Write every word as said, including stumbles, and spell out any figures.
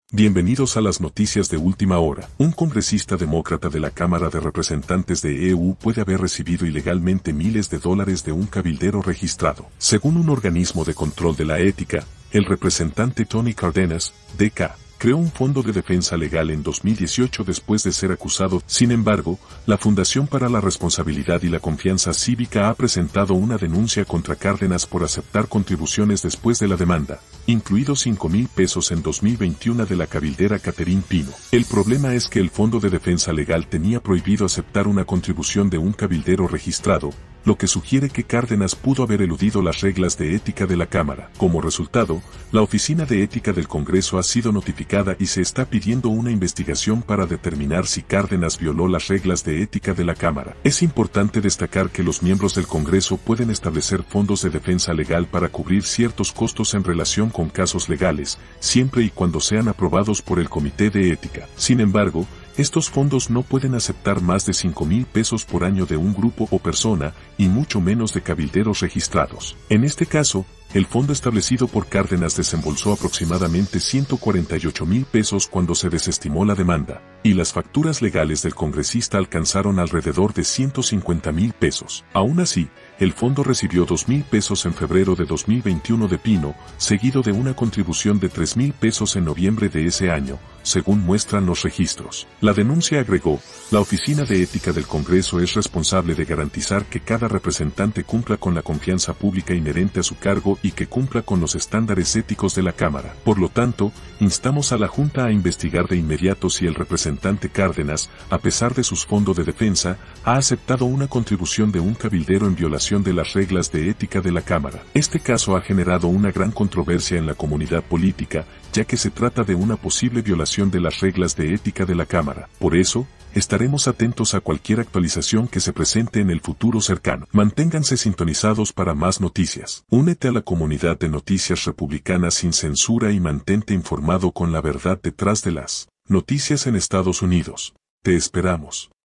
Bienvenidos a las noticias de última hora. Un congresista demócrata de la Cámara de Representantes de E U puede haber recibido ilegalmente miles de dólares de un cabildero registrado. Según un organismo de control de la ética, el representante Tony Cardenas, D K, creó un fondo de defensa legal en dos mil dieciocho después de ser acusado. Sin embargo, la Fundación para la Responsabilidad y la Confianza Cívica ha presentado una denuncia contra Cárdenas por aceptar contribuciones después de la demanda, incluidos cinco mil pesos en dos mil veintiuno de la cabildera Catherine Pino. El problema es que el Fondo de Defensa Legal tenía prohibido aceptar una contribución de un cabildero registrado, lo que sugiere que Cárdenas pudo haber eludido las reglas de ética de la Cámara. Como resultado, la Oficina de Ética del Congreso ha sido notificada y se está pidiendo una investigación para determinar si Cárdenas violó las reglas de ética de la Cámara. Es importante destacar que los miembros del Congreso pueden establecer fondos de defensa legal para cubrir ciertos costos en relación con casos legales, siempre y cuando sean aprobados por el Comité de Ética. Sin embargo, estos fondos no pueden aceptar más de cinco mil pesos por año de un grupo o persona, y mucho menos de cabilderos registrados. En este caso, el fondo establecido por Cárdenas desembolsó aproximadamente ciento cuarenta y ocho mil pesos cuando se desestimó la demanda, y las facturas legales del congresista alcanzaron alrededor de ciento cincuenta mil pesos. Aún así, el fondo recibió dos mil pesos en febrero de dos mil veintiuno de Pino, seguido de una contribución de tres mil pesos en noviembre de ese año, según muestran los registros. La denuncia agregó, la Oficina de Ética del Congreso es responsable de garantizar que cada representante cumpla con la confianza pública inherente a su cargo y que cumpla con los estándares éticos de la Cámara. Por lo tanto, instamos a la Junta a investigar de inmediato si el representante Cárdenas, a pesar de sus fondos de defensa, ha aceptado una contribución de un cabildero en violación de las reglas de ética de la Cámara. Este caso ha generado una gran controversia en la comunidad política, ya que se trata de una posible violación de las reglas de ética de la Cámara. Por eso, estaremos atentos a cualquier actualización que se presente en el futuro cercano. Manténganse sintonizados para más noticias. Únete a la comunidad de Noticias Republicanas sin censura y mantente informado con la verdad detrás de las noticias en Estados Unidos. Te esperamos.